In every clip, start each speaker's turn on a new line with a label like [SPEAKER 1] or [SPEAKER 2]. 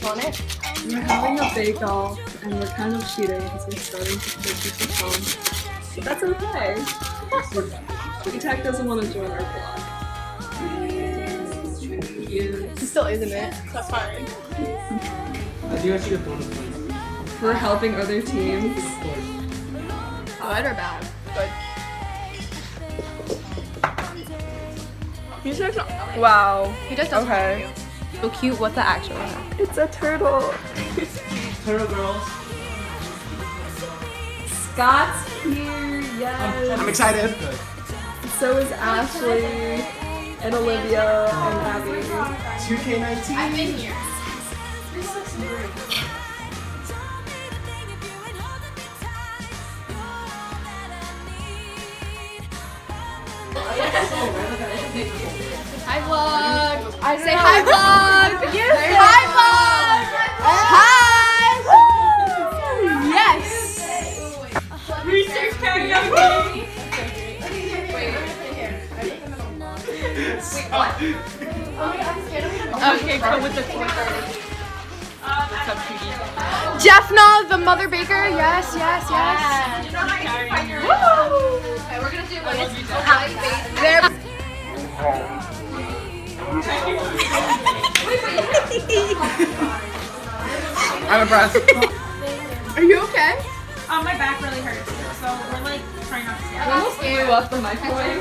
[SPEAKER 1] on it?
[SPEAKER 2] We're having a bake-off and we're kind of cheating because we're starting to take this at home. But that's okay. E-Tech doesn't want to join our vlog.
[SPEAKER 1] He still isn't it? That's fine.
[SPEAKER 2] We're helping other teams.
[SPEAKER 1] Good or bad? Good.
[SPEAKER 3] He's just wow.
[SPEAKER 1] He just doesn't
[SPEAKER 3] Okay.
[SPEAKER 1] want you. So cute. What's the actual one?
[SPEAKER 2] It's a turtle.
[SPEAKER 4] Turtle girls.
[SPEAKER 2] Scott's here, yes.
[SPEAKER 4] I'm excited.
[SPEAKER 2] So is Ashley and Olivia and Abby.
[SPEAKER 4] 2K19.
[SPEAKER 1] I've been here. Hi vlog! I say hi vlog! Hi vlog! Hi! Yes!
[SPEAKER 3] Research karaoke. Okay, go with the What's up, cutie?
[SPEAKER 1] Jeffna, the mother baker. Yes, yes, yes. Woo! Okay, we're gonna do there.
[SPEAKER 4] I'm impressed.
[SPEAKER 1] Are you okay?
[SPEAKER 3] My back really hurts, so we're like trying not to scare.
[SPEAKER 2] Almost blew up the microwave.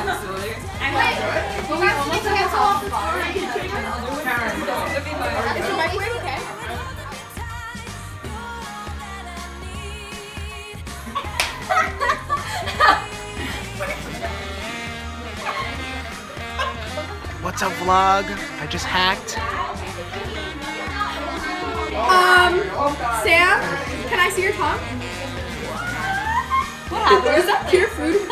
[SPEAKER 1] But we almost get off the bar. Is the microwave okay?
[SPEAKER 4] What's up, vlog? I just hacked.
[SPEAKER 1] Sam, can I see your tongue? What happened? Is that pure food?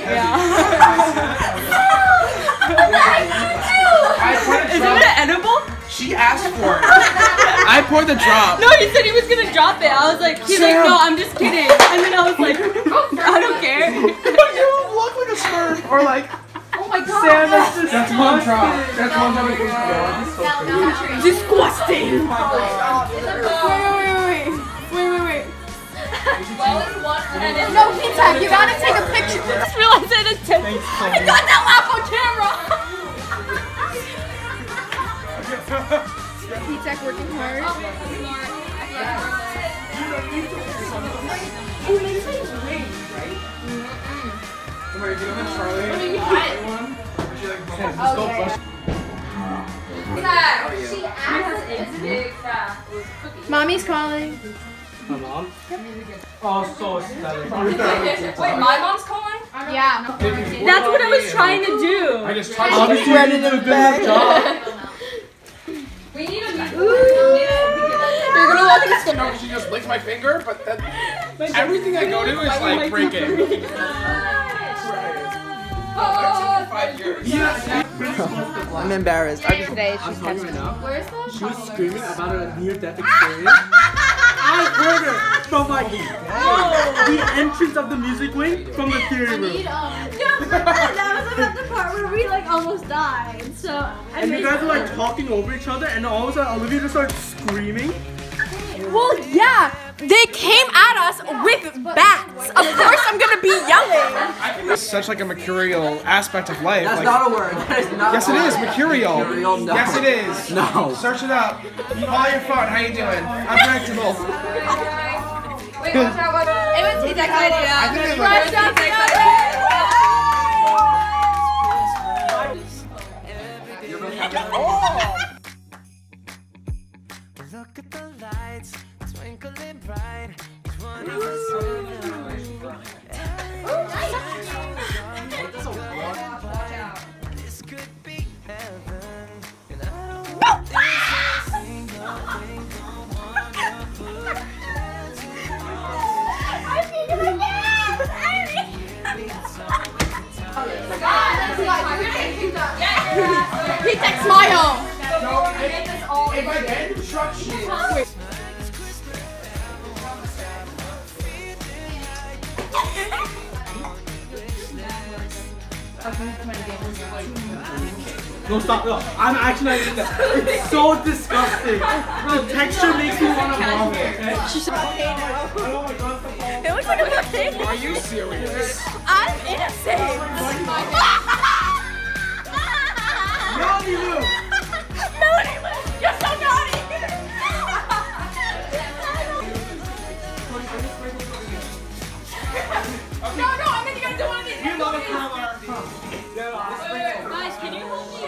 [SPEAKER 3] Isn't it edible?
[SPEAKER 4] She asked for it. I poured the drop.
[SPEAKER 3] No, he said he was gonna drop it. I was like, he's like, no, I'm just kidding. And then I was like, I don't care.
[SPEAKER 4] You look like a smurf or like.
[SPEAKER 1] Oh my god.
[SPEAKER 4] Sam, that's one drop. That's one drop.
[SPEAKER 3] Disgusting.
[SPEAKER 1] Wait. No, P-Tech, you gotta take a picture.
[SPEAKER 3] I just realized I had a tip.
[SPEAKER 1] I got that laugh on camera. P-Tech working hard. Mommy's calling.
[SPEAKER 4] My mom? Oh, so aesthetic.
[SPEAKER 3] Wait, my mom's calling?
[SPEAKER 1] Yeah.
[SPEAKER 3] That's what I was trying to do.
[SPEAKER 4] I just tried. Obviously, you did a good enough job.
[SPEAKER 3] We need a
[SPEAKER 1] You're gonna walk in the store.
[SPEAKER 4] No, she just licked my finger, but then everything I go to is like breaking. 5 years. I'm embarrassed.
[SPEAKER 1] Today she's testing.
[SPEAKER 5] Where's the She was screaming about a near-death experience. I heard her from like the entrance of the music wing from the theater room.
[SPEAKER 6] Yeah, but that was about the part where we like almost died. So
[SPEAKER 5] And you guys were like talking over each other, and all of a sudden Olivia just started screaming.
[SPEAKER 1] Well, yeah, they came at us with bats. Of course I'm gonna be yelling.
[SPEAKER 4] It's such like a mercurial aspect of life.
[SPEAKER 7] That's
[SPEAKER 4] like,
[SPEAKER 7] not a word. That is not
[SPEAKER 4] yes, it is mercurial.
[SPEAKER 7] Mercurial, no.
[SPEAKER 4] Yes, it is.
[SPEAKER 7] No.
[SPEAKER 4] Search it up. You call your phone. How you doing? Unpredictable.
[SPEAKER 1] Wait, watch out, it was P-Tech's idea.
[SPEAKER 4] I think they
[SPEAKER 1] Watch out,
[SPEAKER 8] Look at the lights, twinkling bright. Each one of us this could be heaven. And I don't want this single thing don't wanna put
[SPEAKER 1] P-Tech smile.
[SPEAKER 5] No, stop. No, I'm actually not eating that. It's so disgusting. The texture makes me want to vomit. Okay?
[SPEAKER 1] It looks like a volcano.
[SPEAKER 4] Are you serious?
[SPEAKER 1] I'm innocent.
[SPEAKER 5] Naughty Lou.
[SPEAKER 1] Melanie, you're so naughty. No, I'm gonna do one of these.
[SPEAKER 5] You love a crime on our tongue.
[SPEAKER 3] Guys, can you hold me?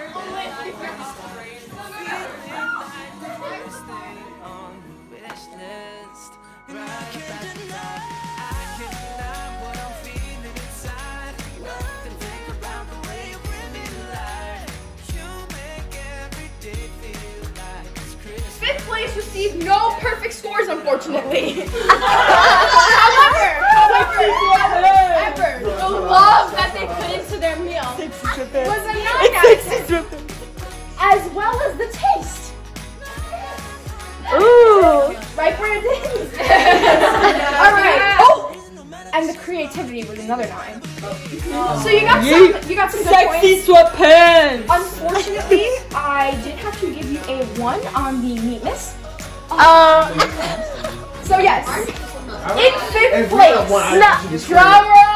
[SPEAKER 1] Fifth place received no perfect scores, unfortunately. However, the love that they put into their meal was a 9 out of 10. As well as the taste. Ooh. Right where it is. Alright. Oh! And the creativity was another 9. So you got some good points.
[SPEAKER 3] Sexy sweatpants.
[SPEAKER 1] Unfortunately, I did have to give you a 1 on the neatness. So yes, in 5th place, drum roll.